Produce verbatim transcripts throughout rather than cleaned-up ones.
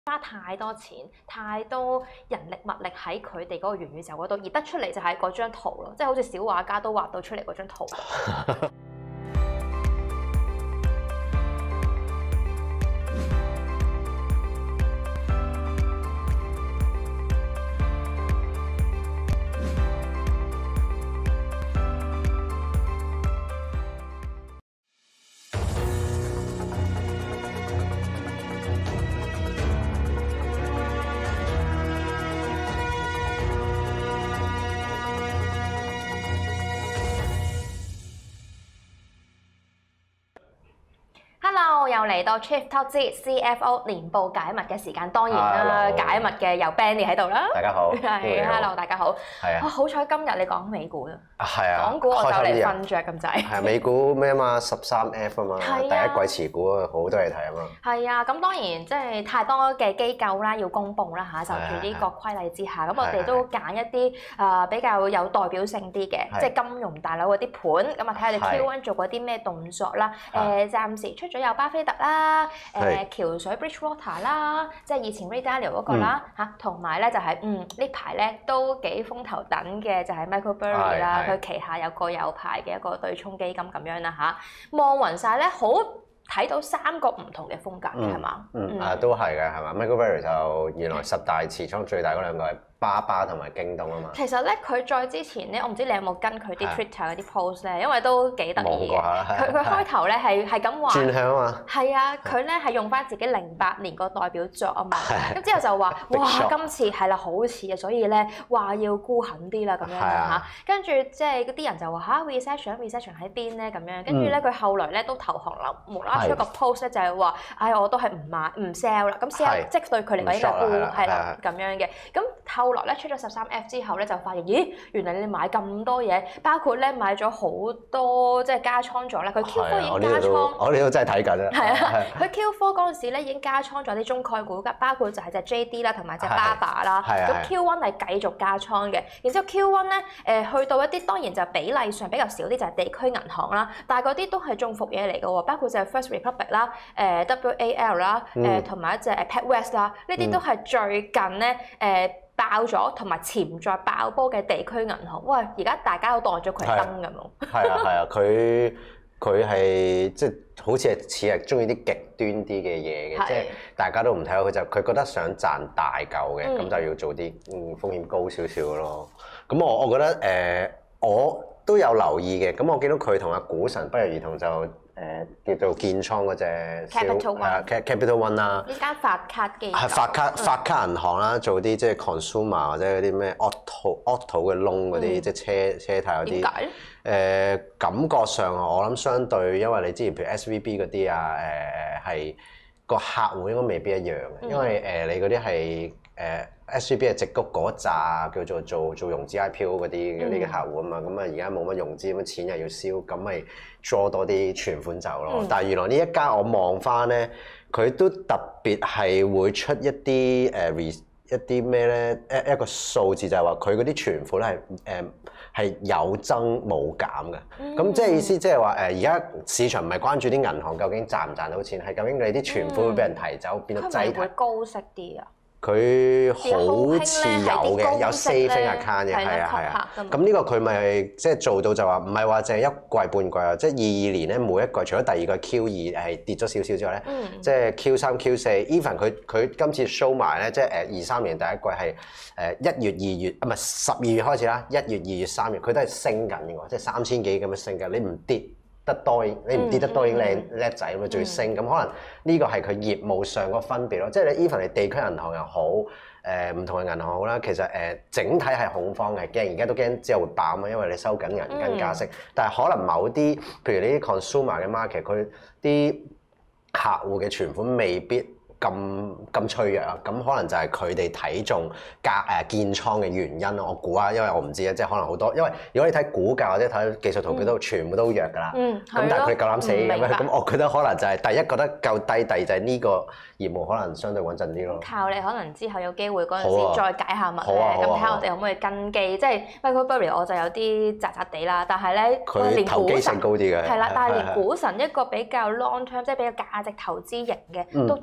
花太多錢、太多人力物力喺佢哋嗰個元宇宙嗰度，而得出嚟就係嗰張圖咯，即係好似小畫家都畫到出嚟嗰張圖。Hello， 又嚟到 Chief Talk 之 C F O 年報解密嘅時間，當然啦， Hello. 解密嘅有 Benny 喺度啦。 大家好， 係 ，Hello， 大家好。 係啊， 好彩今日你講美股啊， 係啊， 港股我就嚟瞓着咁滯。 係美股咩啊嘛，十三 F 啊嘛， 啊第一季持股好多嘢睇啊嘛。 係啊，咁當然即係太多嘅機構啦，要公佈啦嚇，就住呢個規例之下，咁我哋都揀一啲誒比較有代表性啲嘅，即係金融大佬嗰啲盤，咁啊睇下你 Q 一做過啲咩動作啦。誒，暫時出咗有巴菲特啦，誒橋水 Bridgewater 啦，即係以前 Ray Dalio 嗰個啦嚇，同埋咧就係嗯呢排咧都幾風頭等嘅，就係 Michael Burry 啦，佢旗下有個有牌嘅一個對沖基金咁樣啦嚇，望勻晒咧好睇到三個唔同嘅風格嘅係嘛？ 嗯啊都係嘅係嘛 ，Michael Burry 就原來十大持倉最大嗰兩個係巴巴同埋京東啊嘛。 其實咧，佢再之前咧，我唔知你有冇跟佢啲 Twitter 嗰啲 post 咧，因為都幾得意嘅。佢佢開頭咧係係咁話轉向啊嘛。 係啊，佢咧係用翻自己零八年個代表作啊嘛。咁之後就話：哇，今次係啦，好似啊，所以咧話要沽狠啲啦咁樣嚇。跟住即係嗰啲人就話嚇 recession recession 喺邊咧咁樣。跟住咧佢後來咧都投降啦，無啦啦出一個 post 咧就係話：唉，我都係唔買唔 sell 啦。咁 sell 即係對佢嚟講應該沽係啦咁樣嘅。咁後來咧出咗十三 F 之後咧，就發現咦，原來你買咁多嘢，包括咧買咗好多即係加倉咗咧。佢 Q 四已經加倉， 我呢度真係睇緊啦。 係啊，佢 Q 四嗰陣時咧已經加倉咗啲中概股，包括就係隻 J D 啦，同埋隻巴巴啦。咁 Q 一係繼續加倉嘅，然之後 Q 一咧誒去到一啲當然就比例上比較少啲，就係地區銀行啦，但係嗰啲都係中伏嘢嚟嘅喎，包括就係 First Republic 啦、誒 W A L 啦、誒同埋一隻 PacWest 啦，呢啲都係最近咧誒爆咗同埋潛在爆波嘅地區銀行，喂！而家大家都當咗佢係燈咁喎。係啊係啊，佢佢係即係好似係似係中意啲極端啲嘅嘢嘅，即係大家都唔睇到佢就佢覺得想賺大嚿嘅，咁、嗯、就要做啲嗯風險高少少咯。咁我我覺得誒、呃、我都有留意嘅，咁我見到佢同阿股神不約而同就誒、呃、叫做建倉嗰隻 Capital One Capital One 啦， 呢間發卡嘅係發卡發卡銀行啦，做啲即係 consumer 或者嗰啲咩 auto auto 嘅 loan 嗰啲，即係車車貸嗰啲。點解咧？誒感覺上我諗相對，因為你之前譬如 S V B 嗰啲啊，誒係個客戶應該未必一樣嘅，因為誒你嗰啲係誒 S V B 係矽谷嗰扎叫做做做融資 I P O 嗰啲嗰啲嘅客戶啊嘛，咁啊而家冇乜融資，咁錢又要燒，咁咪 draw 多啲存款走咯。嗯、但係原來呢一家我望翻咧，佢都特別係會出一啲誒、uh, 一啲咩咧？一一個數字就係話佢嗰啲存款係誒係有增冇減嘅。咁、嗯、即係意思即係話誒，而家市場唔係關注啲銀行究竟賺唔賺到錢，係究竟你啲存款會俾人提走，變到擠提。佢會高息啲啊？ 佢好似有嘅，有 saving account 嘅，係啊係啊。咁呢個佢咪即係做到就話唔係話淨係一季半季啊，即係二二年咧每一季，除咗第二季 Q 二係跌咗少少之外咧，嗯、即係 Q 三 Q 四 even 佢佢今次 show 埋咧，即係誒二三年第一季係誒一月二月啊，唔係十二月開始啦，一月二月三月佢都係升緊嘅喎，即係三千幾咁樣升緊，你唔跌得多，你唔跌得多已經靚叻仔咁啊，仲要升咁，可能呢個係佢業務上個分別咯。即係你 even 你地區銀行又好，誒、呃、唔同嘅銀行好啦，其實誒、呃、整體係恐慌嘅，驚而家都驚之後會爆嘛，因為你收緊銀根加息。嗯、但係可能某啲，譬如你啲 consumer 嘅 market，佢啲客戶嘅存款未必咁咁脆弱啊，咁可能就係佢哋睇中加誒建倉嘅原因咯。我估啊，因為我唔知啊，即係可能好多，因為如果你睇股價或者睇技術圖表都全部都弱㗎啦。嗯，咁但係佢夠膽死咁樣，咁我覺得可能就係第一覺得夠低，第二就係呢個業務可能相對穩陣啲咯。靠你可能之後有機會嗰陣時再解下密咧，咁睇下我哋可唔可以跟機？即係 Michael Burry 我就有啲雜雜地啦，但係咧佢投機性高啲嘅。 係啦，但係連股神一個比較 long term 即係比較價值投資型嘅都投呢隻。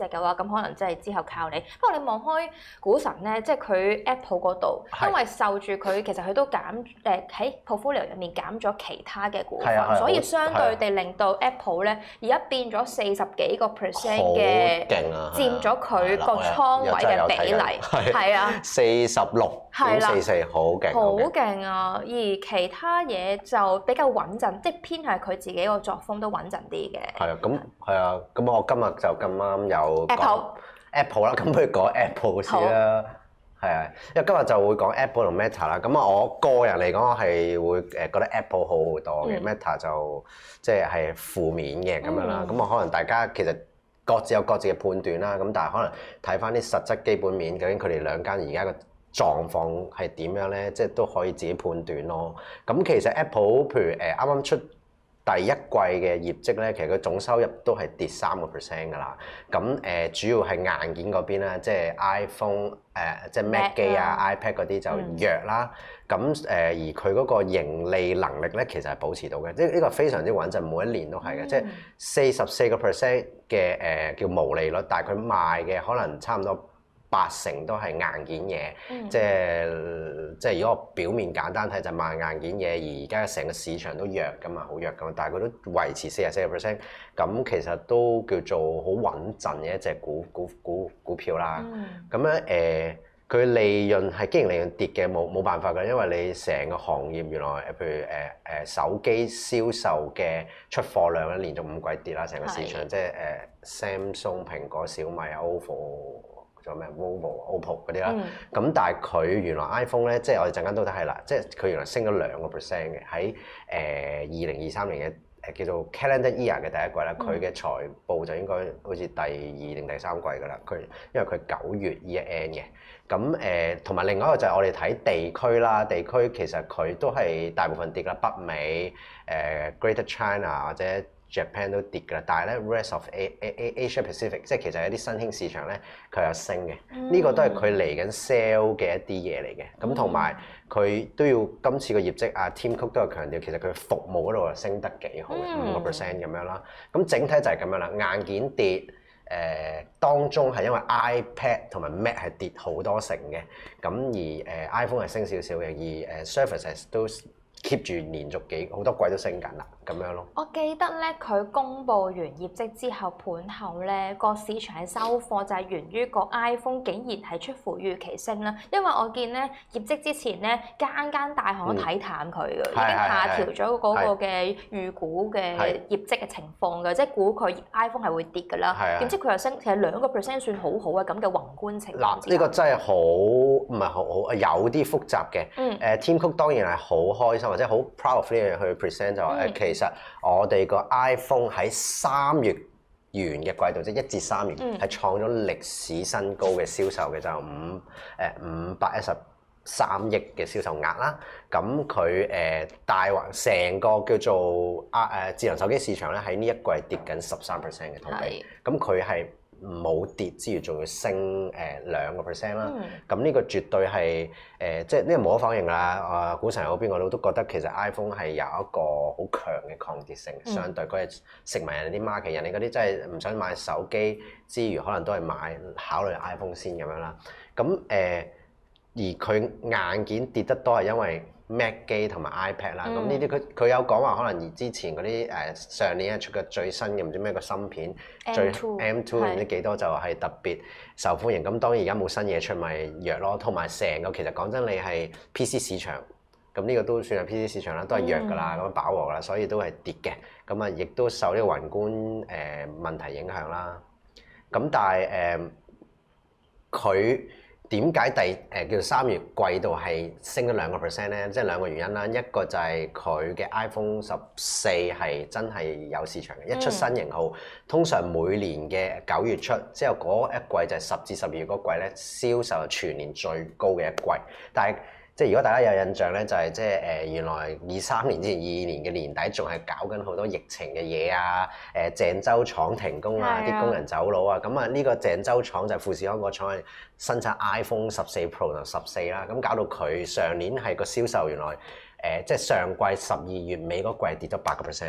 嘅話，咁可能真係之後靠你。不過你望開股神咧，即係佢 Apple 嗰度，因為受住佢其實佢都減誒喺 portfolio 入面減咗其他嘅股份，所以相對地令到 Apple 咧而家變咗四十幾個 percent 嘅，佔咗佢個倉位嘅比例，係啊， 四十六點四四，好勁， 好勁啊！而其他嘢就比較穩陣，即係偏向佢自己個作風都穩陣啲嘅。 係啊，咁係啊，咁我今日就咁啱有 Apple Apple 啦，咁不如講 Apple 先啦。係啊，因為今日就會講 Apple 同 Meta 啦。咁啊，我個人嚟講，我係會誒覺得 Apple 好好多嘅、嗯、，Meta 就即係係負面嘅咁樣啦。咁啊、嗯，可能大家其實各自有各自嘅判斷啦。咁但係可能睇翻啲實質基本面，究竟佢哋兩間而家嘅狀況係點樣咧？即係都可以自己判斷咯。咁其實 Apple 譬如誒啱啱出第一季嘅業績咧，其實佢總收入都係跌三個 percent 㗎啦。咁誒主要係硬件嗰邊啦，即係 iPhone 誒、呃，即係 Mac 機啊、iPad 嗰啲就弱啦。咁誒、嗯、而佢嗰個盈利能力咧，其實係保持到嘅，即係呢個非常之穩陣，每一年都係嘅。嗯、即係四十四個 percent 嘅誒叫毛利率，但係佢賣嘅可能差唔多八成都係硬件嘢，嗯、即係即係如果我表面簡單睇就賣硬件嘢，而而家成個市場都弱㗎嘛，好弱㗎嘛，但係佢都維持四十四個 percent，咁其實都叫做好穩陣嘅一隻股股股股票啦。咁咧誒，佢、呃、利潤係經營利潤跌嘅，冇冇辦法㗎，因為你成個行業原來譬如誒誒、呃、手機銷售嘅出貨量咧連續五季跌啦，成個市場是即係誒、呃、Samsung、蘋果、小米、O P P O。仲有咩 Vivo、O P P O 嗰啲啦，咁、嗯、但係佢原來 iPhone 咧，即係我哋陣間都睇係啦，即係佢原來升咗兩個 percent 嘅喺誒二零二三年嘅誒叫做 Calendar Year 嘅第一季啦，佢嘅、嗯、財報就應該好似第二定第三季㗎啦，佢因為佢九月 year end 嘅，咁誒同埋另外一個就係我哋睇地區啦，地區其實佢都係大部分跌啦，北美誒、呃、Greater China 或者Japan 都跌㗎啦，但係咧 rest of A A A Asia Pacific 即係其實有啲新興市場咧佢有升嘅，呢、嗯、個都係佢嚟緊 sell 嘅一啲嘢嚟嘅。咁同埋佢都要今次個業績啊 Tim Cook 都有強調，其實佢服務嗰度升得幾好嘅，五個 percent 咁樣啦。咁整體就係咁樣啦，硬件跌誒、呃、當中係因為 iPad 同埋 Mac 係跌好多成嘅，咁而誒、呃、iPhone 係升少少嘅，而誒 Surface 都 keep 住連續幾好多季都升緊啦，咁樣咯。 我記得咧，佢公佈完業績之後，盤後咧個市場係收貨，就係源於個 iPhone 竟然係出乎預期升啦。因為我見咧業績之前咧間間大行都睇淡佢嘅，嗯、已經下調咗嗰個嘅預估嘅業績嘅情況嘅，即係估佢 iPhone 係會跌㗎啦。點知佢又升，其實兩個 percent 算好好啊咁嘅宏觀情況。嗱， 呢、呢個真係好唔係好好，有啲複雜嘅。嗯。誒 Tim Cook 當然係好開心。或者好 proud of 呢樣嘢去 present 就話誒，嗯、其實我哋個 iPhone 喺三月完嘅季度，即係一至三月係創咗歷史新高嘅銷售嘅，就五誒五百一十三億嘅銷售額啦。咁佢誒大環成個叫做啊誒智能手機市場咧，喺呢一季跌緊十三 percent 嘅同比，咁佢係冇跌之餘，仲要升誒兩個 percent 啦。咁呢、嗯、個絕對係誒、呃，即係呢個冇得否認啦。啊、呃，股神嗰邊我都都覺得其實 iPhone 係有一個好強嘅抗跌性，嗯、相對佢係食埋人哋啲 market，人哋嗰啲真係唔想買手機之餘，可能都係買考慮 iPhone 先咁樣啦。咁誒、呃，而佢硬件跌得多係因為 Mac 機同埋 iPad 啦，咁呢啲佢佢有講話可能而之前嗰啲誒上年出嘅最新嘅唔知咩個芯片 M 二 最 M 二唔知幾多就係特別受歡迎，咁是當然而家冇新嘢出咪弱咯，同埋成個其實講真你係 P C 市場，咁呢個都算係 P C 市場啦，都係弱㗎啦，咁、嗯、飽和啦，所以都係跌嘅，咁啊亦都受呢個宏觀誒、呃、問題影響啦，咁但係誒佢。呃點解第誒、呃、叫做三月季度係升咗兩個 percent 咧？即係兩個原因啦。一個就係佢嘅 iPhone 十四係真係有市場嘅，嗯、一出新型號，通常每年嘅九月出，之後嗰一季就係十至十二月嗰季咧，銷售係全年最高嘅一季。但係即係如果大家有印象咧，就係即係誒原來二三年之前二二年嘅年底仲係搞緊好多疫情嘅嘢啊，誒、呃、鄭州廠停工啊，啲工人走佬啊，咁啊呢個鄭州廠就係富士康個廠係生產 iPhone 十四 Pro 同十四啦，咁搞到佢上年係個銷售原來誒、呃、即係上季十二月尾嗰季跌咗八個 percent 嘅。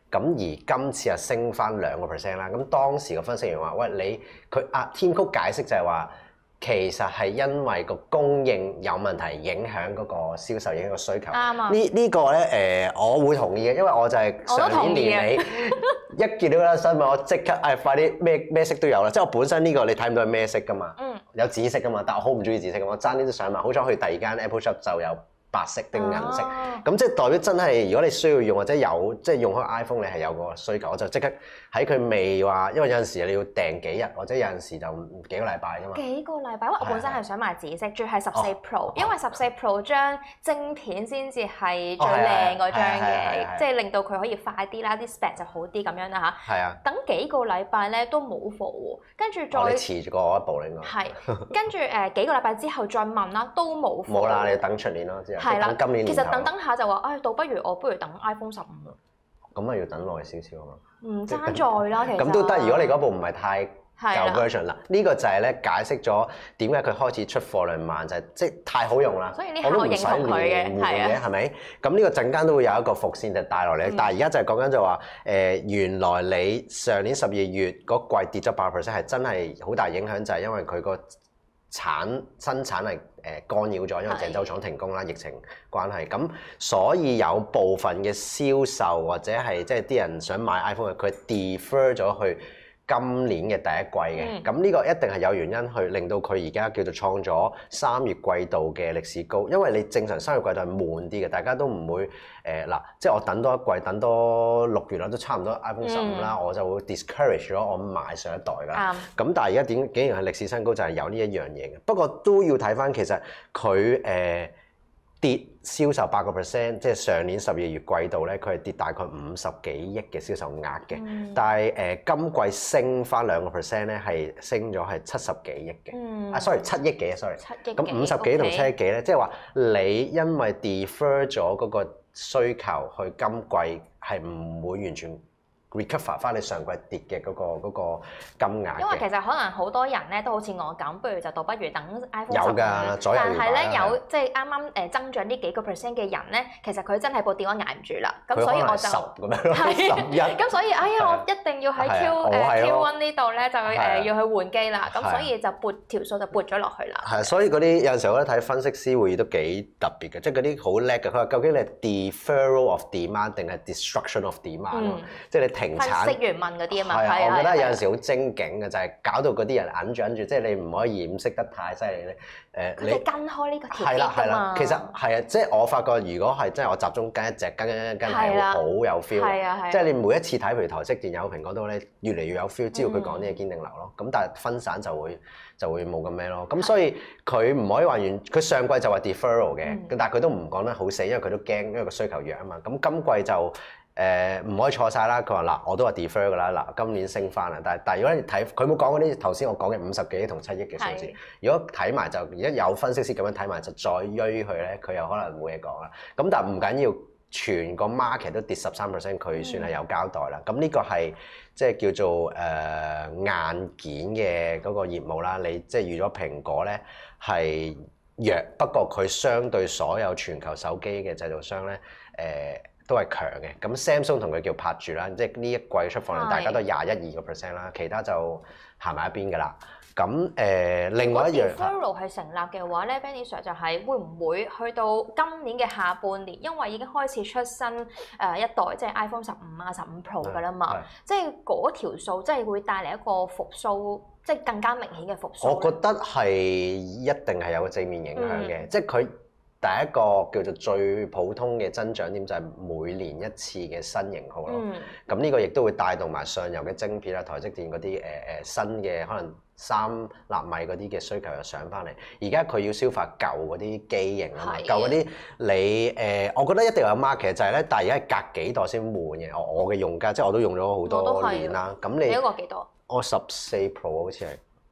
咁而今次又升翻兩個 percent 啦。咁當時個分析員話：喂，你佢啊 Tim Cook 解釋就係話，其實係因為個供應有問題，影響嗰個銷售，影響個需求。啱啊！呢呢個咧誒，我會同意嘅，因為我就係上年年尾一見到嗰單新聞，我即刻誒快啲咩咩色都有啦。即係我本身呢個你睇唔到係咩色噶嘛？嗯。有紫色噶嘛？但我好唔中意紫色噶嘛，我爭啲都想買。好彩去第二間 Apple Shop 就有白色定銀色，咁、哦、即係代表真係如果你需要用或者有即係用開 iPhone，你係有個需求，我就即刻喺佢未話，因為有陣時你要訂幾日，或者有陣時就幾個禮拜㗎嘛。幾個禮拜，因為我本身係想買紫色，仲係十四 Pro，因為十四 Pro 張晶片先至係最靚嗰張嘅，即係令到佢可以快啲啦，啲 spec 就好啲咁樣啦嚇。係啊。等幾個禮拜咧都冇貨喎，跟住再、哦、你遲過我一步啦應該。係，跟住誒幾個禮拜之後再問啦，都冇貨。冇啦，你等出年咯之後。係啦，今年其實等等下就話，唉、哎，倒不如我不如等 iPhone 十五啦。咁咪要等耐少少啊嘛。唔爭在啦，其實。咁都得，如果你嗰部唔係太舊 version 啦，呢個就係咧解釋咗點解佢開始出貨量慢，就係即係太好用啦。所以呢下我認同佢嘅，係啊，係咪？咁呢個陣間都會有一個伏線就帶落嚟，嗯、但係而家就係講緊就話，誒、呃、原來你上年十二月嗰季跌咗八 percent 係真係好大影響，就係因為佢個產生產係誒干擾咗，因為鄭州廠停工啦，疫情關係，咁所以有部分嘅銷售或者係即係啲人想買 iPhone 嘅，佢 defer 咗去今年嘅第一季嘅，咁呢、嗯、個一定係有原因去令到佢而家叫做創咗三月季度嘅歷史高，因為你正常三月季度係悶啲嘅，大家都唔會誒嗱、呃，即係我等多一季，等多六月啦，都差唔多 iPhone 十五啦，嗯、我就會 discourage 咗我買上一代㗎。咁、嗯、但係而家點竟然係歷史新高，就係有呢一樣嘢嘅。不過都要睇返其實佢誒。呃跌銷售八個 percent， 即係上年十二月季度咧，佢係跌大概五十幾億嘅銷售額嘅。嗯、但係誒、呃、今季升翻兩個 percent 咧，係升咗係七十幾億嘅。嗯、啊，sorry 七億幾啊，sorry。七億幾。咁五十幾同七億幾咧，即係話你因為 defer 咗嗰個需求去今季係唔會完全。recover 翻你上季跌嘅嗰、嗰個嗰個金額，因為其實可能好多人咧都好似我咁，不如就倒不如等 iPhone 十五。有㗎，左右搖擺。但係咧有即係啱啱誒增長呢幾個 percent 嘅人咧，其實佢真係部電話捱唔住啦。咁所以我就十咁樣咯，十一。咁所以哎呀，我一定要喺 Q 誒 Q One 呢度咧就誒要去換機啦。咁所以就撥條數就撥咗落去啦。係，所以嗰啲有陣時候我覺得睇分析師會議都幾特別嘅，即係嗰啲好叻嘅。佢話究竟你係 deferral of demand 定係 destruction of demand 咯？即係你。停產分析員問嗰啲啊嘛，係啊，我覺得有陣時好精警嘅，就係搞到嗰啲人揞住揞住，即係你唔可以掩飾得太犀利咧。誒，你跟開呢個條件㗎嘛。其實係啊，即係我發覺，如果係真係我集中跟一隻跟跟跟跟係好有 feel。係啊係。即係你每一次睇，譬如台積電有蘋果都咧，越嚟越有 feel，知道佢講啲嘢堅定流咯。咁但係分散就會就會冇咁咩咯。咁所以佢唔可以話完，佢上季就話 deferral 嘅，但係佢都唔講得好死，因為佢都驚，因為個需求弱啊嘛。咁今季就。誒唔、呃、可以錯晒啦！佢話嗱，我都話 defer 㗎啦，嗱今年升翻啦，但係但係如果你睇佢冇講嗰啲頭先我講嘅五十幾億同七億嘅數字，是如果睇埋就而家有分析師咁樣睇埋就再追佢咧，佢又可能冇嘢講啦。咁但係唔緊要，全個 market 都跌十三 percent， 佢算係有交代啦。咁呢、嗯、個係即係叫做誒、呃、硬件嘅嗰個業務啦。你即係預咗蘋果咧係弱，不過佢相對所有全球手機嘅製造商咧誒。呃都係強嘅，咁 Samsung 同佢叫拍住啦，即係呢一季出貨量大家都廿一二個 percent 啦，其他就行埋一邊㗎啦。咁誒、呃，另外一樣，如果 deferral 係成立嘅話咧 Benny Sir 就係會唔會去到今年嘅下半年，因為已經開始出新誒一代，即係 iPhone 十五啊、十五 Pro 㗎啦嘛，即係嗰條數即係會帶嚟一個復甦，即係更加明顯嘅復甦。我覺得係一定係有個正面影響嘅，嗯、即係佢。第一個叫做最普通嘅增長點就係每年一次嘅新型號咯，咁呢、嗯、個亦都會帶動埋上游嘅晶片啦、台積電嗰啲誒誒新嘅可能三納米嗰啲嘅需求又上翻嚟。而家佢要消化舊嗰啲機型啊嘛，的舊嗰啲你誒、呃，我覺得一定有 market 就係咧，但係而家係隔幾代先換嘅。我我嘅用家即係我都用咗好多年啦。咁你一個幾多？我十四 Pro 好似係。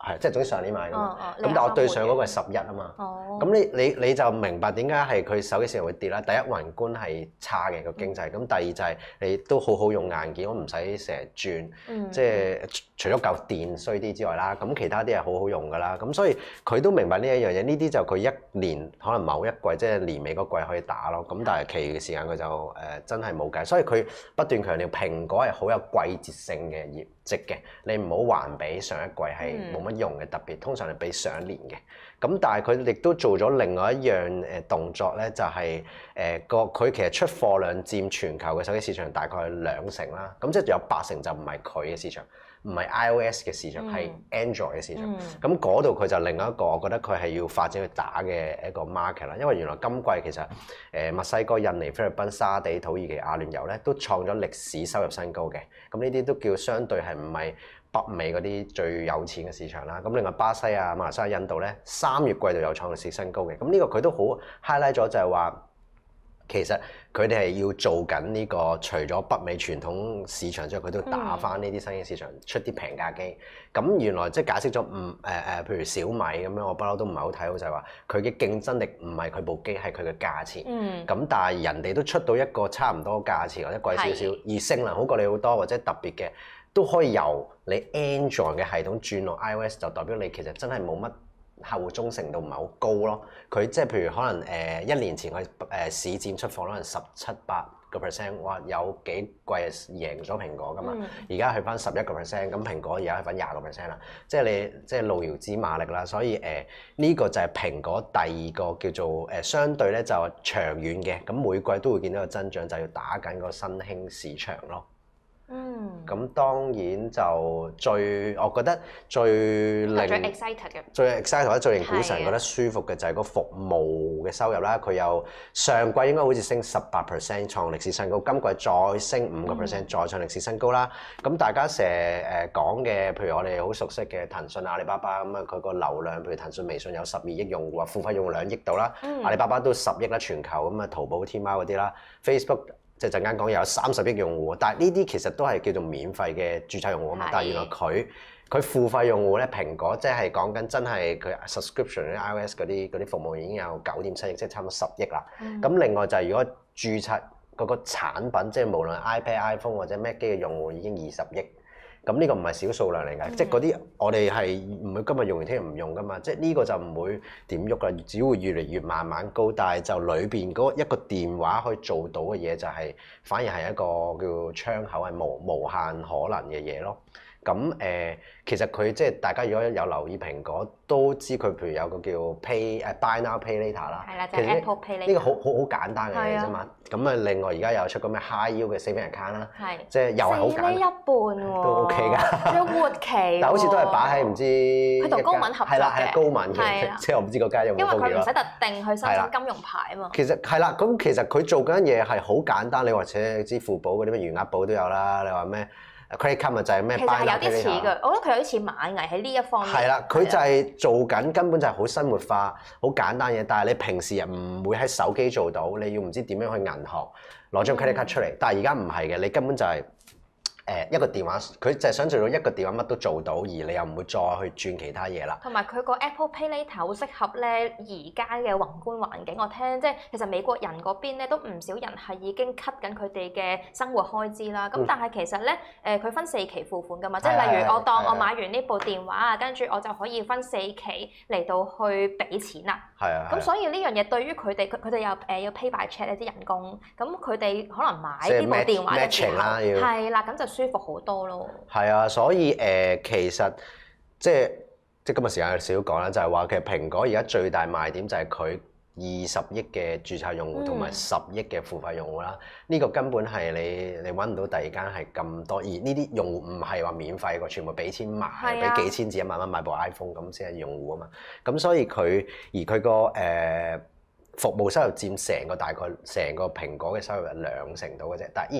係即係總之上年買㗎嘛。咁但係我對上嗰個係十一啊嘛。哦。咁你你你就明白點解係佢手機市場會跌啦？第一宏觀係差嘅個經濟，咁第二就係你都好好用硬件，我唔使成日轉，即係除咗夠電衰啲之外啦，咁其他啲係好好用㗎啦。咁所以佢都明白呢一樣嘢，呢啲就佢一年可能某一季即係年尾嗰季可以打咯。咁但係其餘嘅時間佢就誒、呃、真係冇計，所以佢不斷強調蘋果係好有季節性嘅業績嘅，你唔好環比上一季係冇乜用嘅，特別通常係比上一年嘅。咁但係佢亦都做咗另外一樣誒動作咧，就係誒個佢其實出貨量佔全球嘅手機市場大概兩成啦。咁即係有八成就唔係佢嘅市場，唔係 iOS 嘅市場，係 Android 嘅市場。咁嗰度佢就另一個，我覺得佢係要發展去打嘅一個 market 啦。因為原來今季其實誒墨西哥、印尼、菲律賓、沙地、土耳其、阿聯酋咧都創咗歷史收入新高嘅。咁呢啲都叫相對係唔係北美嗰啲最有錢嘅市場啦，咁另外巴西啊、馬來西亞、印度咧，三月季度有創歷史新高嘅，咁呢個佢都好 highlight 咗，就係話其實佢哋係要做緊呢個，除咗北美傳統市場之外，佢都打返呢啲新興市場，出啲平價機。咁原來即係解釋咗唔誒誒，譬如小米咁樣，我不嬲都唔係好睇好，就係話佢嘅競爭力唔係佢部機，係佢嘅價錢。嗯。咁但係人哋都出到一個差唔多價錢或者貴少少，是而性能好過你好多或者特別嘅。都可以由你 Android 嘅系統轉落 iOS， 就代表你其實真係冇乜客戶忠誠度唔係好高咯。佢即係譬如可能誒、呃、一年前佢誒市佔出貨可能十七八個 percent， 哇有幾季贏咗蘋果㗎嘛。而家去翻十一個 percent， 咁蘋果而家去翻廿個 percent 啦。即係你即係路遙知馬力啦。所以誒呢、呃這個就係蘋果第二個叫做誒、呃、相對咧就長遠嘅，咁每季都會見到個增長，就係、要打緊個新興市場咯。嗯，咁當然就最，我覺得最令最 excited 嘅，最 excited 或者最令股神覺得舒服嘅就係個服務嘅收入啦。佢有上季應該好似升十八 percent 創歷史新高，今季再升五個 percent 再創歷史新高啦。咁大家成日誒講嘅，譬如我哋好熟悉嘅騰訊、阿里巴巴咁啊，佢個流量，譬如騰訊微信有十二億用戶啊，付費用戶兩億度啦，嗯、阿里巴巴都十億啦全球咁啊，淘寶、天貓嗰啲啦 ，Facebook。即係陣間講有三十億用戶，但係呢啲其實都係叫做免費嘅註冊用戶啊嘛。是但係原來佢佢付費用戶咧，蘋果即係講緊真係佢 subscription 啲 iOS 嗰啲嗰啲服務已經有九點七億，即係差唔多十億啦。咁、嗯、另外就係如果註冊嗰個產品，即係無論 iPad、iPhone 或者 Mac 機嘅用戶已經二十億。咁呢個唔係小數量嚟㗎，嗯、即係嗰啲我哋係唔會今日用完聽日唔用㗎嘛，即係呢個就唔會點喐啦，只會越嚟越慢慢高，但係就裏邊嗰一個電話可以做到嘅嘢就係、是、反而係一個叫窗口係無無限可能嘅嘢咯。咁誒、呃，其實佢即係大家如果有留意蘋果，都知佢譬如有個叫 Pay 誒、uh, Buy Now Pay Later 啦，係啦，就係 Apple Pay Later。呢個好好好簡單嘅嘢啫嘛。咁啊，另外而家又出個咩 High Yield 嘅 Saving Account 啦，係即係又係好簡單，四厘一半喎，都 OK 㗎。仲有活期，但好似都係擺喺唔知佢同高敏合作嘅，係啦係高敏嘅，即係我唔知嗰間有冇。因為佢唔使特定去申請金融牌啊嘛。其實係啦，咁其實佢做緊嘢係好簡單，你或者支付寶嗰啲咩餘額寶都有啦，你話咩？Credit card 咪就係咩？其實係有啲似嘅，我覺得佢有啲似螞蟻喺呢一方面。係啦，佢就係做緊根本就係好生活化、好簡單嘢，但係你平時又唔會喺手機做到，你要唔知點樣去銀行攞張 credit card 出嚟。嗯、但係而家唔係嘅，你根本就係、是。誒一個電話，佢就係想做到一個電話乜都做到，而你又唔會再去轉其他嘢啦。同埋佢個 Apple Pay Later 好適合咧而家嘅宏觀環境。我聽即係其實美國人嗰邊咧都唔少人係已經 cut 緊佢哋嘅生活開支啦。咁、嗯、但係其實咧誒佢分四期付款㗎嘛，即係例如我當我買完呢部電話啊，跟住我就可以分四期嚟到去俾錢啦。係啊。咁所以呢樣嘢對於佢哋佢佢哋有誒要 pay by check 一啲人工，咁佢哋可能買呢部電話嘅時候係啦，咁就舒服好多咯。係啊，所以誒、呃、其實即係即係今日時間有少少講啦，就係、是、話其實蘋果而家最大賣點就係佢二十億嘅註冊用戶同埋十億嘅付費用戶啦。呢、嗯、個根本係你你揾唔到第二間係咁多，而呢啲用戶唔係話免費喎，全部俾錢買，俾、啊、幾千至一萬蚊買部 iPhone 咁先係用戶啊嘛。咁所以佢而佢個誒服務收入佔成個大概成個蘋果嘅收入係兩成到嘅啫，但係依然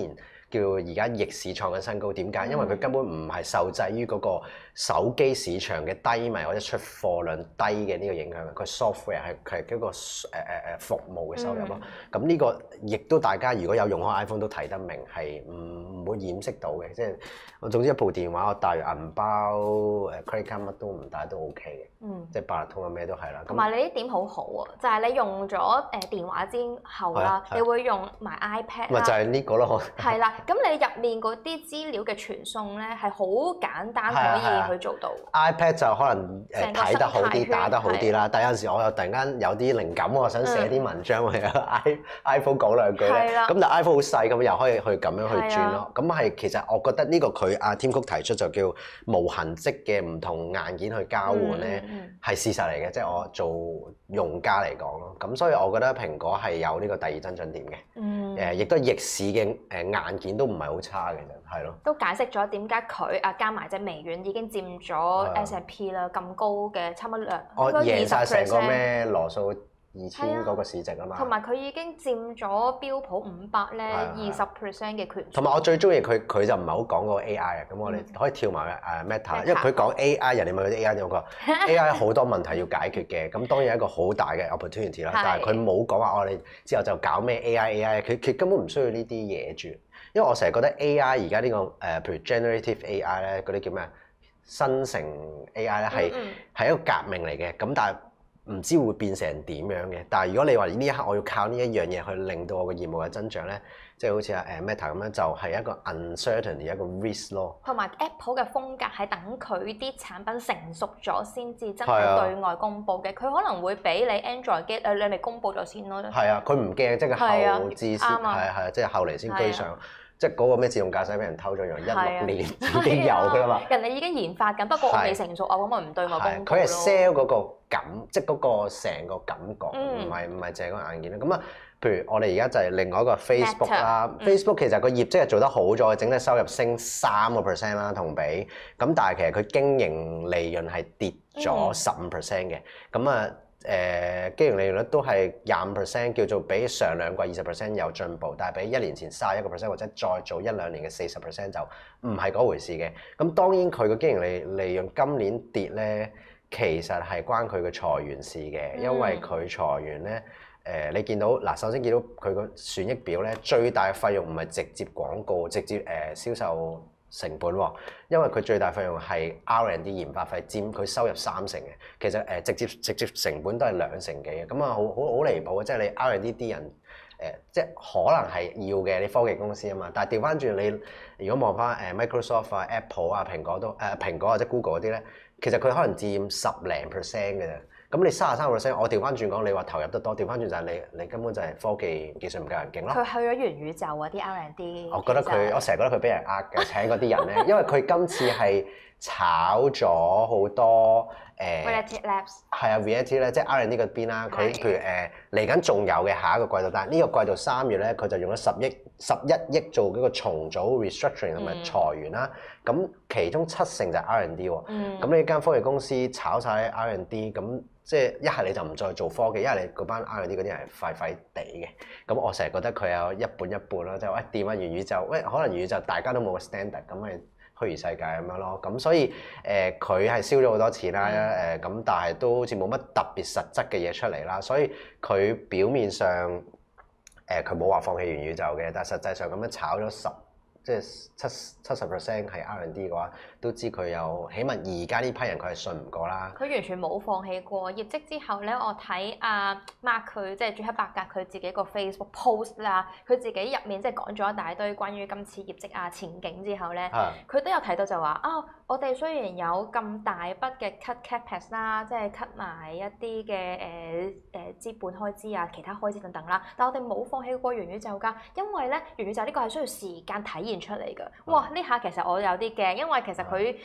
叫而家逆市創緊新高。點解？因為佢根本唔係受制於嗰個手機市場嘅低迷或者出貨量低嘅呢個影響，佢 software 係佢係一個誒誒誒服務嘅收入咯。咁呢、嗯、個亦都大家如果有用開 iPhone 都睇得明，係唔唔會掩飾到嘅。即係我總之一部電話，我帶銀包誒 credit card 乜都唔帶都 OK 嘅。嗯，即係八達通啊咩都係啦。同埋你呢點好好啊，就係、是、你用咗誒電話之後啦，你會用埋 iPad 咪就係呢個咯。 係啦，咁你入面嗰啲資料嘅傳送咧係好簡單可以去做到。 iPad 就可能誒睇得好啲，打得好啲啦。但有陣時我又突然間有啲靈感，我想寫啲文章，咪 iPhone 講兩句咧。咁但 iPhone 好細，咁又可以去咁樣去轉咯。咁係其實我覺得呢個佢阿 Tim Cook 提出就叫無痕跡嘅唔同硬件去交換咧，係事實嚟嘅。即係我做用家嚟講咯。咁所以我覺得蘋果係有呢個第二增長點嘅。誒，亦都逆市嘅誒硬件都唔係好差嘅，係咯。都解釋咗點解佢啊加埋隻微軟已經佔咗 S and P 啦咁高嘅差唔多兩， 我贏晒成個咩羅素二千嗰個市值啊嘛。 同埋佢已經佔咗標普五百咧二十 percent 嘅權。 同埋我最中意佢，佢就唔係好講嗰個 A I 啊。咁我哋可以跳埋誒 Meta，因為佢講 A I，人哋問佢啲 A I 點講？A I 好多問題要解決嘅，咁當然係一個好大嘅 opportunity 啦。但係佢冇講話我哋之後就搞咩 A I A I，佢佢根本唔需要呢啲嘢住。因為我成日覺得 A I 而家呢個誒，譬如 generative A I 咧，嗰啲叫咩？生成 A I 咧係係一個革命嚟嘅，咁但係唔知會變成點樣嘅。但係如果你話呢一刻我要靠呢一樣嘢去令到我個業務嘅增長咧，即係好似阿誒 Meta 咁樣，就係、是、一個 uncertainty 一個 risk 咯。 同埋 Apple 嘅風格係等佢啲產品成熟咗先至真係對外公佈嘅，佢、啊、可能會俾你 Android 機誒你哋公佈咗先咯。 係啊，佢唔驚，即係後至先係係啊，即係後嚟先居上。即係嗰個咩自動駕駛俾人偷咗，用一六年已經有㗎啦嘛。 人哋已經研發緊，不過我未成熟啊，咁咪唔對我公佈咯。 佢係 sell 嗰個感，即係嗰個成個感覺，唔係唔係淨係個硬件啦。咁啊，譬如我哋而家就係另外一個 Facebook 啦。Meta, Facebook 其實個業績係做得好咗，整體收入升三個 percent 啦，同比。咁但係其實佢經營利潤係跌咗十五 percent 嘅。咁啊、嗯。誒、呃、經營利率都係廿五 percent，叫做比上兩季二十 percent 有進步，但係比一年前三十一個 percent 或者再做一兩年嘅四十 percent 就唔係嗰回事嘅。咁當然佢個經營利利潤今年跌咧，其實係關佢嘅裁員事嘅，因為佢裁員咧，誒、呃、你見到嗱，首先見到佢個損益表咧，最大費用唔係直接廣告，直接誒、呃、銷售成本喎，因為佢最大費用係 R and D 研發費，佔佢收入三成嘅。其實誒直接直接成本都係兩成幾嘅，咁啊好好好離譜嘅，即係你 R and D 啲人誒、呃，即係可能係要嘅，你科技公司啊嘛。但係調翻轉你，如果望翻誒 Microsoft 啊、Apple 啊、蘋果都誒、呃、蘋果或者 Google 嗰啲咧，其實佢可能佔十零 percent 嘅啫。咁你三十三個 percent，我調翻轉講，你話投入得多，調翻轉就係你你根本就係科技技術唔夠人勁咯。 佢去咗元宇宙啊啲 R and D。 我覺得佢，我成日覺得佢俾人呃嘅，請嗰啲人咧，因為佢今次係炒咗好多誒。 Reality Labs。係啊 Reality 咧，即係 R and D 嗰邊啦。佢譬如誒嚟緊仲有嘅下一個季度，但係呢個季度三月咧，佢就用咗十億、十一億做嗰個重組 restructuring 同埋裁員啦。咁、嗯、其中七成就係 R and D 喎。嗯。咁呢間科技公司炒晒 R and D， 咁即係一係你就唔再做科技，一係你嗰班 R and D 嗰啲人係廢廢地嘅。咁我成日覺得佢有一半一半咯，即係喂掂啊元宇宙，喂可能元宇宙大家都冇個 standard， 咁咪虛擬世界咁樣咯。咁所以誒佢係燒咗好多錢啦，誒咁、嗯、但係都好似冇乜特別實質嘅嘢出嚟啦。所以佢表面上誒佢冇話放棄元宇宙嘅，但係實際上咁樣炒咗十。即係七七十 percent 係 R and D 嘅話，都知佢有，起碼而家呢批人佢係信唔過啦。 佢完全冇放棄過業績之後咧，我睇阿 Mark 佢即係朱克伯格佢自己個 Facebook post 啦，佢自己入面即係講咗一大堆關於今次業績啊前景之後咧，佢的都有提到就話啊、哦，我哋雖然有咁大筆嘅 cut capex 啦，即係 cut 埋一啲嘅誒誒資本開支啊、其他開支等等啦，但我哋冇放棄過元宇宙㗎，因為咧元宇宙呢個係需要時間體現出嚟㗎。哇！呢下其實我有啲驚，因為其實佢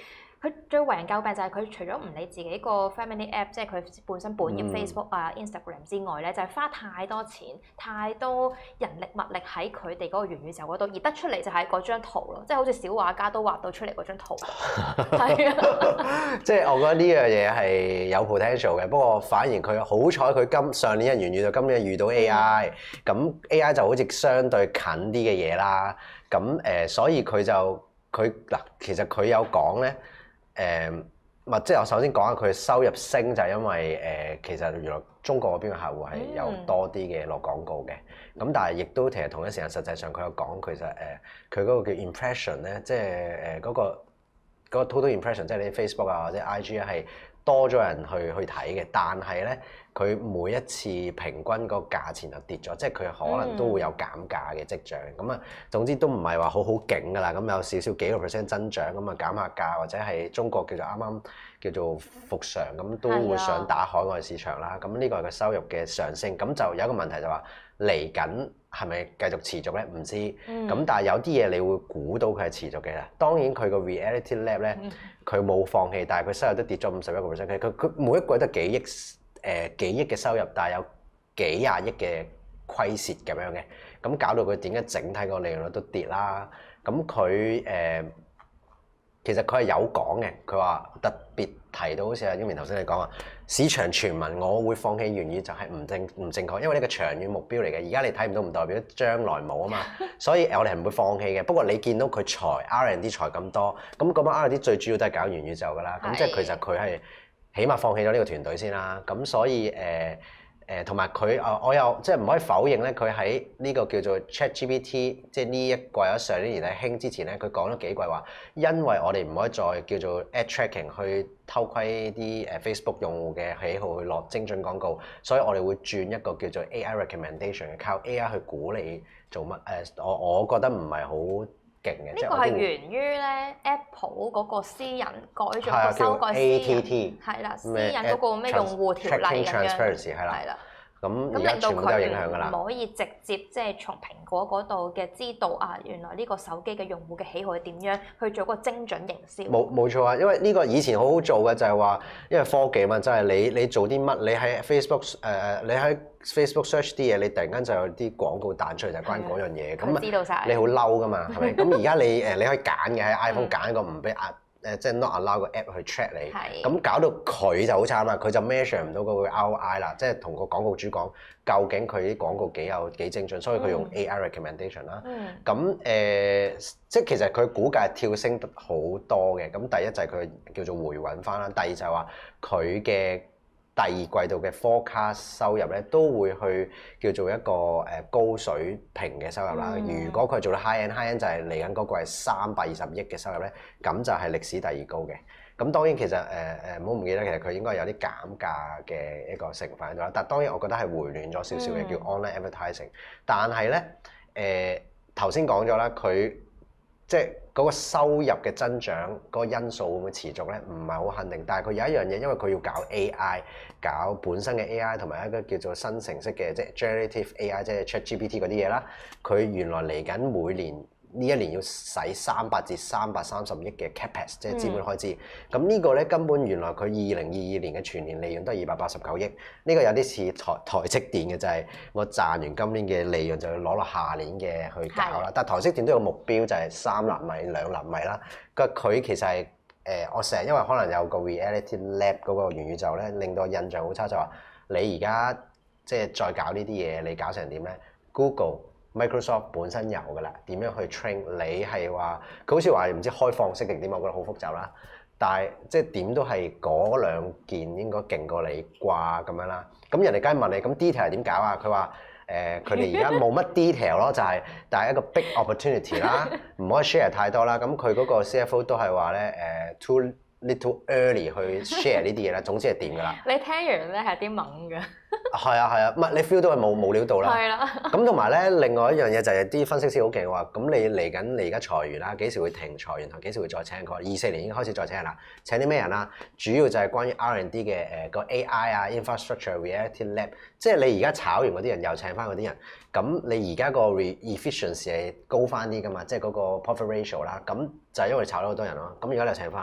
佢最為人詬病就係佢除咗唔理自己個 family app， 即係佢本身本業 Facebook 啊、嗯、Instagram 之外咧，就係、是、花太多錢、太多人力物力喺佢哋嗰個元宇宙嗰度，而得出嚟就係嗰張圖咯，即係好似小畫家都畫到出嚟嗰張圖。係啊， 即係我覺得呢樣嘢係有 potential 嘅，不過反而佢好彩佢今上年嘅元宇宙，今年遇到 A I，咁、嗯、A I 就好似相對近啲嘅嘢啦。咁誒、呃，所以佢就佢嗱，其實佢有講咧。誒，咪、嗯、即係我首先講下佢收入升就係因為誒、呃，其實原來中國嗰邊嘅客戶係有多啲嘅落廣告嘅，咁、嗯、但係亦都其實同一時間實際上佢有講其實誒，佢、呃、嗰個叫 impression 咧，即係誒嗰個嗰個 total impression，即係你 Facebook 啊或者 I G 啊係多咗人去去睇嘅，但係咧佢每一次平均個價錢就跌咗，即係佢可能都會有減價嘅跡象。咁啊、嗯，總之都唔係話好好勁㗎啦。咁有少少幾個 percent 增長，咁啊減下價，或者係中國叫做啱啱叫做復常，咁都會想打海外市場啦。咁呢個係個收入嘅上升。咁就有一個問題就話嚟緊係咪繼續持續咧？唔知。咁、嗯、但係有啲嘢你會估到佢係持續嘅啦。當然佢個 Reality Lab 咧，佢冇放棄，但係佢收入都跌咗五十一個 percent。佢佢佢每一季都幾億。誒、呃、幾億嘅收入，但係有幾廿億嘅虧蝕咁樣嘅，咁搞到佢點解整體個利潤率都跌啦？咁佢誒其實佢係有講嘅，佢話特別提到好似阿英明頭先你講話，市場傳聞我會放棄元宇宙係唔正唔正確，因為呢個長遠目標嚟嘅，而家你睇唔到唔代表將來冇啊嘛，所以我哋係唔會放棄嘅。不過你見到佢財 R and D 財咁多，咁嗰班 R and D 最主要都係搞元宇宙㗎啦，咁即係其實佢係。起碼放棄咗呢個團隊先啦，咁所以誒誒同埋佢啊，我又即係唔可以否認咧，佢喺呢個叫做 ChatGPT，即係呢一季或者上年年底興之前咧，佢講咗幾句話，因為我哋唔可以再叫做 ad tracking 去偷窺啲誒 Facebook 用戶嘅喜好去落精準廣告，所以我哋會轉一個叫做 A I recommendation，靠 A I 去估你做乜誒，我我覺得唔係好。呢個係源於咧 Apple 嗰個私隱改咗個修改私隱，係啦，私隱嗰個咩用戶條例咁樣，係啦。咁咁令到佢唔可以直接即係從蘋果嗰度嘅知道啊，原來呢個手機嘅用戶嘅喜好係點樣去做個精準營銷。 冇冇錯啊，因為呢個以前好好做嘅就係話，因為科技嘛，就係你你做啲乜，你喺 Facebook 誒、呃、你喺 Facebook search 啲嘢，你突然間就有啲廣告彈出嚟就係關於嗰樣嘢，咁知道晒， 你好嬲噶嘛，係咪？咁而家你誒你可以揀嘅喺 iPhone 揀一個唔俾壓。誒即係 not allow 個 app 去 track 你，咁搞到佢就好慘啦，佢就 measure 唔到嗰個 R O I 啦，即係同個廣告主講究竟佢啲廣告幾有幾精準，所以佢用 A I recommendation 啦。咁誒、呃，即係其實佢股價跳升得好多嘅。咁第一就係佢叫做回穩翻啦，第二就係話佢嘅第二季度嘅 forecast 收入咧都會去叫做一個誒高水平嘅收入啦。嗯、如果佢做到 high end，high end 就係嚟緊嗰個係三百二十億嘅收入咧，咁就係歷史第二高嘅。咁當然其實誒誒唔好唔記得，其實佢應該有啲減價嘅一個成分喺度啦。但當然我覺得係回暖咗少少嘅，叫 online advertising。但係咧誒頭先講咗啦，佢、呃、即係嗰個收入嘅增長嗰個因素會唔會持續咧？唔係好肯定。但係佢有一樣嘢，因為佢要搞 A I，搞本身嘅 A I 同埋一個叫做新程式嘅即係 generative A I，即係 ChatGPT 嗰啲嘢啦。佢原來嚟緊每年呢一年要使三百至三百三十億嘅 capex，即係資本開支。咁、嗯、呢個咧根本原來佢二零二二年嘅全年利潤都係二百八十九億。呢、這個有啲似台台積電嘅，就係、是、我賺完今年嘅利潤就要攞落下年嘅去搞啦。的但係台積電都有個目標就係三納米、兩納米啦。佢佢其實係誒、呃、我成日因為可能有個 Reality Lab 嗰個元宇宙咧，令到印象好差，就話你而家即係再搞呢啲嘢，你搞成點咧 ？Google、Microsoft 本身有㗎啦，點樣去 train？你係話佢好似話唔知開放式定點，我覺得好複雜啦。但係即係點都係嗰兩件應該勁過你啩咁樣啦。咁人哋梗係問你，咁 detail 係點搞啊？佢話誒佢哋而家冇乜 detail 咯，就係、是、但係一個 big opportunity 啦，唔可以 share 太多啦。咁佢嗰個 C F O 都係話咧誒 too little early 去 share 呢啲嘢啦。總之係掂㗎啦。 你聽完咧係啲懵㗎。 係啊係啊，唔係、啊、你 feel 到係冇冇料到啦。係啦。咁同埋咧，另外一樣嘢就係啲分析師好勁話，咁你嚟緊你而家裁員啦，幾時會停裁員同幾時會再請佢？二四年已經開始再請人啦。請啲咩人啊？主要就係關於 R and D 嘅誒個 A I 啊 infrastructure reality lab，即係你而家炒完嗰啲人又請翻嗰啲人，咁你而家個 efficiency 係高翻啲㗎嘛？即係嗰個 profit ratio 啦，咁就係因為炒咗好多人咯。咁而家你又請翻啦。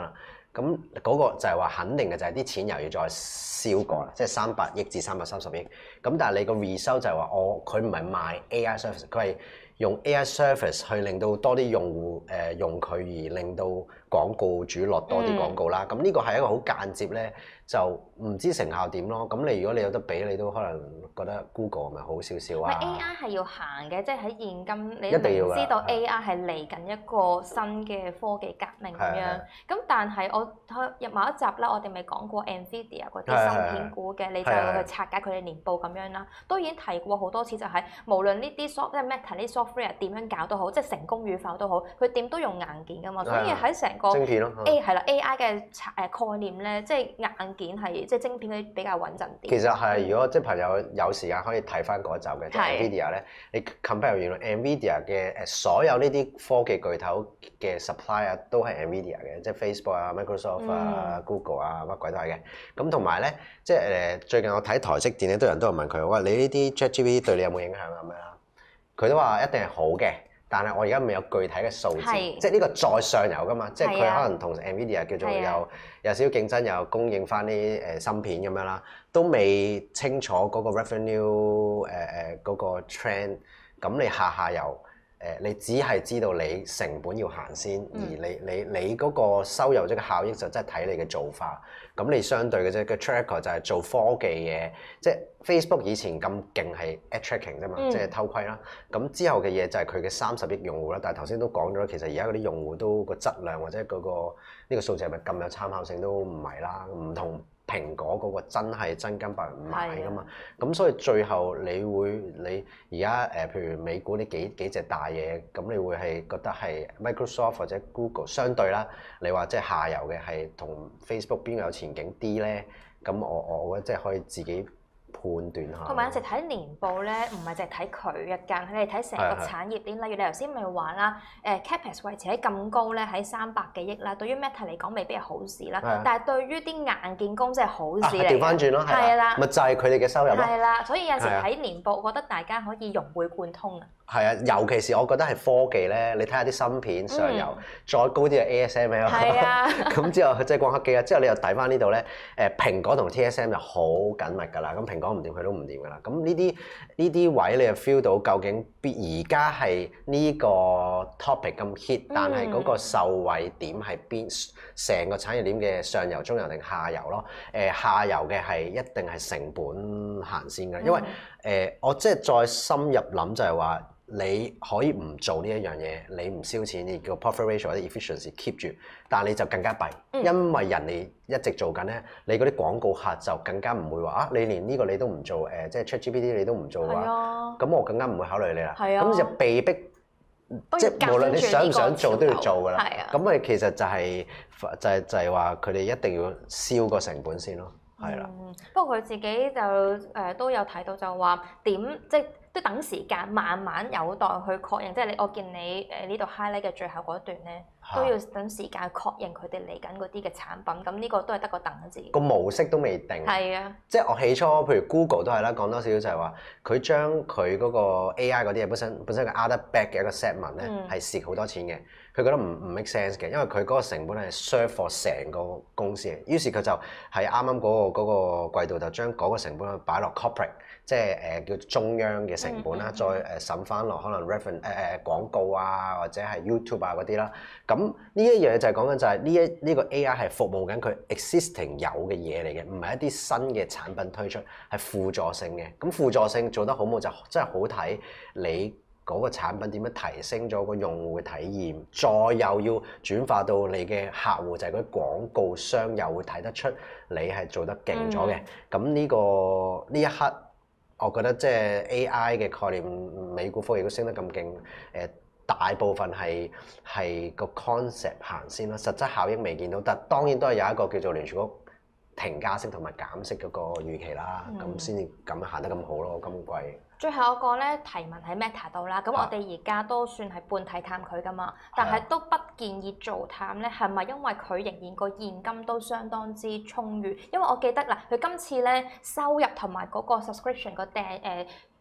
咁嗰個就係話肯定嘅就係啲錢又要再燒過啦，即係三百億至三百三十億。咁但係你個 result 就係話我佢唔係賣 A I service，佢係用 A I service 去令到多啲用戶誒、呃、用佢，而令到廣告主落多啲廣告啦。咁呢、嗯、個係一個好間接咧，就唔知成效點咯。咁你如果你有得比，你都可能覺得 Google 咪好少少啊。 A I 係要行嘅，即係喺現今你一定要知道 A I 係嚟緊一個新嘅科技革命咁樣。咁但係我入某一集咧，我哋咪講過 Nvidia 嗰啲芯片股嘅，你就去拆解佢哋年報咁樣啦。都已經提過好多次，就係無論呢啲 soft 即係 Meta 呢 software 點樣搞都好，即係成功與否都好，佢點都用硬件噶嘛。所以喺成個晶片咯 A 係啦 A I 嘅誒概念咧，即係硬件係即係晶片嗰啲比較穩陣啲。 其實係，如果即係朋友有時間可以睇翻嗰一集嘅，即係 Nvidia 咧，你 compare 原來 Nvidia 嘅誒所有呢啲科技巨頭嘅 supplier 都係 Nvidia 嘅，即係 Facebook 啊、Microsoft 啊、嗯、Google 啊乜鬼都係嘅。咁同埋咧，即係誒最近我睇台積電咧，都有人都有問佢話：你呢啲 ChatGPT 對你有冇影響咁樣啦？佢都話一定係好嘅。但係我而家未有具體嘅數字，是即係呢個在上游噶嘛，即係佢可能同 Nvidia 叫做有有少少競爭，又供應翻啲誒芯片咁樣啦，都未清楚嗰個 revenue 誒誒嗰個 trend，咁你下下游誒、呃、你只係知道你成本要行先，嗯、而你你你嗰個收入即係效益就真係睇你嘅做法，咁你相對嘅啫，個 tracker 就係做科技嘢，即係。Facebook 以前咁勁係 ad tracking 啫嘛，嗯、即係偷窺啦。咁之後嘅嘢就係佢嘅三十億用戶啦。但係頭先都講咗，其實而家嗰啲用戶都個質量或者嗰、嗰個呢、呢個數字係咪咁有參考性都唔係啦，唔同蘋果嗰個真係真金白銀買噶嘛。咁的所以最後你會你而家誒譬如美股呢幾幾隻大嘢，咁你會係覺得係 Microsoft 或者 Google 相對啦。你話即係下游嘅係同 Facebook 邊個有前景啲咧？咁我我覺得即係可以自己判斷下，同埋有時睇年報咧，唔係淨係睇佢一間，你係睇成個產業鏈。例如你頭先咪話啦，誒 Capex 維持喺咁高咧，喺三百幾億啦，對於 Meta 嚟講未必係好事啦。的但係對於啲硬件公司係好事嚟。調翻轉咯，係啦，咪就係佢哋嘅收入咯。 係啦，所以有時睇年報，我覺得大家可以融會貫通啊。 係啊，尤其是我覺得係科技咧，你睇下啲芯片上游，嗯、再高啲嘅 A S M L，咁之後即係光刻機啊，之後你又睇翻呢度咧，誒蘋果同 T S M 就好緊密㗎啦，咁蘋果唔掂佢都唔掂㗎啦，咁呢啲呢啲位你又 feel 到究竟而家係呢個 topic 咁 hit，但係嗰個受惠點係邊？成個產業鏈嘅上游、中游定下游咯？誒、呃、下游嘅係一定係成本行先㗎，因為誒、呃、我即係再深入諗就係話。你可以唔做呢一樣嘢，你唔燒錢，你叫 profit ratio 或者 efficiency keep 住，但係你就更加弊，嗯、因為人哋一直做緊咧，你嗰啲廣告客就更加唔會話啊，你連呢個你都唔做，誒、呃、即係 ChatGPT 你都唔做嘅話，咁、啊、我更加唔會考慮你啦。咁、啊、就被逼，即係無論你想唔想做都要做㗎啦。咁咪、啊、其實就係、是、就係就係話佢哋一定要燒個成本先咯，係啦、 嗯。不過佢自己就誒、呃、都有提到就話點即係。都等時間，慢慢有待去確認。即係你，我見你誒呢度 highlight 嘅最後嗰段咧，都要等時間確認佢哋嚟緊嗰啲嘅產品。咁呢個都係得個等字。 個模式都未定。 係啊。即係我起初，譬如 Google 都係啦，講多少少就係話，佢將佢嗰個 A I 嗰啲嘢本身本身嘅 order back 嘅一個 segment 咧，係蝕好多錢嘅。佢覺得唔唔 make sense 嘅，因為佢嗰個成本係 serve for 成個公司嘅。於是佢就係啱啱嗰個嗰個季度就將嗰個成本擺落 corporate，即係誒、呃、叫中央嘅成本啦，嗯嗯、再誒審翻落可能 revenue 誒誒廣告啊，或者係 YouTube 啊嗰啲啦。咁呢一樣嘢就係講緊就係呢一呢個 A I 係服務緊佢 existing 有嘅嘢嚟嘅，唔係一啲新嘅產品推出，係輔助性嘅。咁輔助性做得好冇就真係好睇你嗰個產品點樣提升咗個用戶嘅體驗，再又要轉化到你嘅客戶，就係嗰啲廣告商又會睇得出你係做得勁咗嘅。咁呢、嗯呢個呢一刻，我覺得即係 A I 嘅概念，美股科技都升得咁勁，誒大部分係係個 concept 行先啦，實質效益未見到，但當然都係有一個叫做聯儲局停加息同埋減息嗰個預期啦，咁先至咁行得咁好咯，今季。 最後一個咧提問喺 Meta 度啦，咁我哋而家都算係半睇淡佢噶嘛，但係都不建議做淡咧，係咪因為佢仍然個現金都相當之充裕？因為我記得嗱，佢今次咧收入同埋嗰個 subscription 個訂誒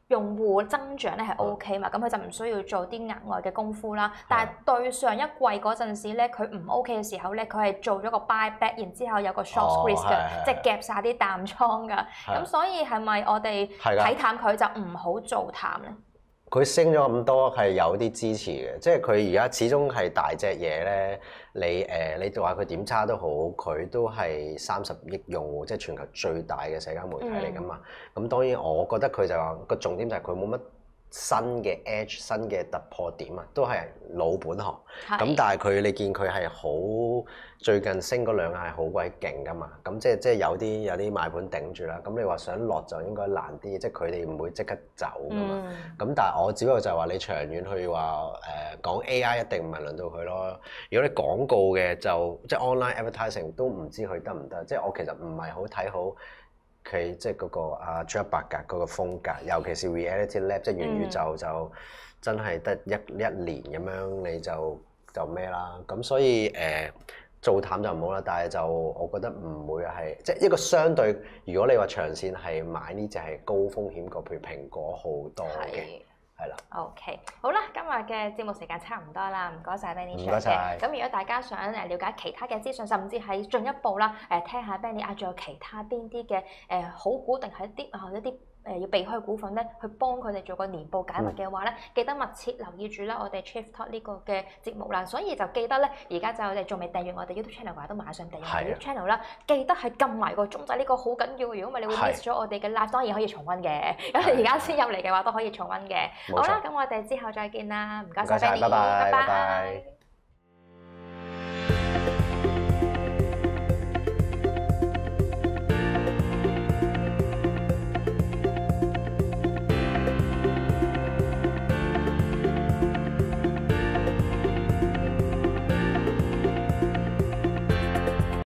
用戶增長咧係 O K 嘛，咁佢、嗯、就唔需要做啲額外嘅功夫啦。但係對上一季嗰陣時咧，佢唔 O K 嘅時候咧，佢係做咗個 buy back，然之後有個 short squeeze 嘅，哦、即係夾晒啲淡倉㗎。咁所以係咪我哋睇淡佢就唔好做淡咧？ 佢升咗咁多係有啲支持嘅，即係佢而家始終係大隻嘢咧。你誒、呃、你話佢點差都好，佢都係三十億用戶，即係全球最大嘅社交媒體嚟㗎嘛。咁、嗯、當然我覺得佢就話個重點就係佢冇乜新嘅 edge、新嘅突破點啊，都係老本行。咁是但係佢你見佢係好最近升嗰兩下係好鬼勁㗎嘛。咁即係即係有啲有啲買盤頂住啦。咁你話想落就應該難啲，即係佢哋唔會即刻走㗎嘛。咁、嗯、但係我只不過就係話你長遠去話誒、呃、講 A I 一定唔係輪到佢咯。如果你廣告嘅就即係 online advertising 都唔知佢得唔得。即係我其實唔係好睇好。佢即係嗰個阿朱一伯格嗰個風格，尤其是 Reality Lab 即係元宇宙就、嗯、真係得一一年咁樣你就就咩啦，咁所以誒、呃、做淡就唔好啦，但係就我覺得唔會係即係一個相對，如果你話長線係買呢隻係高風險過，譬如蘋果好多嘅。係啦 ，OK，好啦，今日嘅節目時間差唔多啦，唔該晒 Benny 唔該晒。 咁如果大家想誒了解其他嘅資訊，甚至係進一步啦，誒聽下 Benny 啊，仲有其他邊啲嘅誒好股定係一啲啊一啲誒要避開股份咧，去幫佢哋做個年報解密嘅話咧，嗯、記得密切留意住啦，我哋 Chief Talk 呢個嘅節目啦。所以就記得咧，而家就我哋仲未訂閱我哋 YouTube channel 嘅話，都馬上訂閱我哋 YouTube channel 啦。的記得係撳埋個鐘仔，呢、呢個好緊要。如果唔係，你會 miss 咗我哋嘅 live，當然可以重溫嘅。咁你而家先入嚟嘅話，都可以重溫嘅。錯好啦，咁我哋之後再見啦，唔該晒 Benny，拜拜。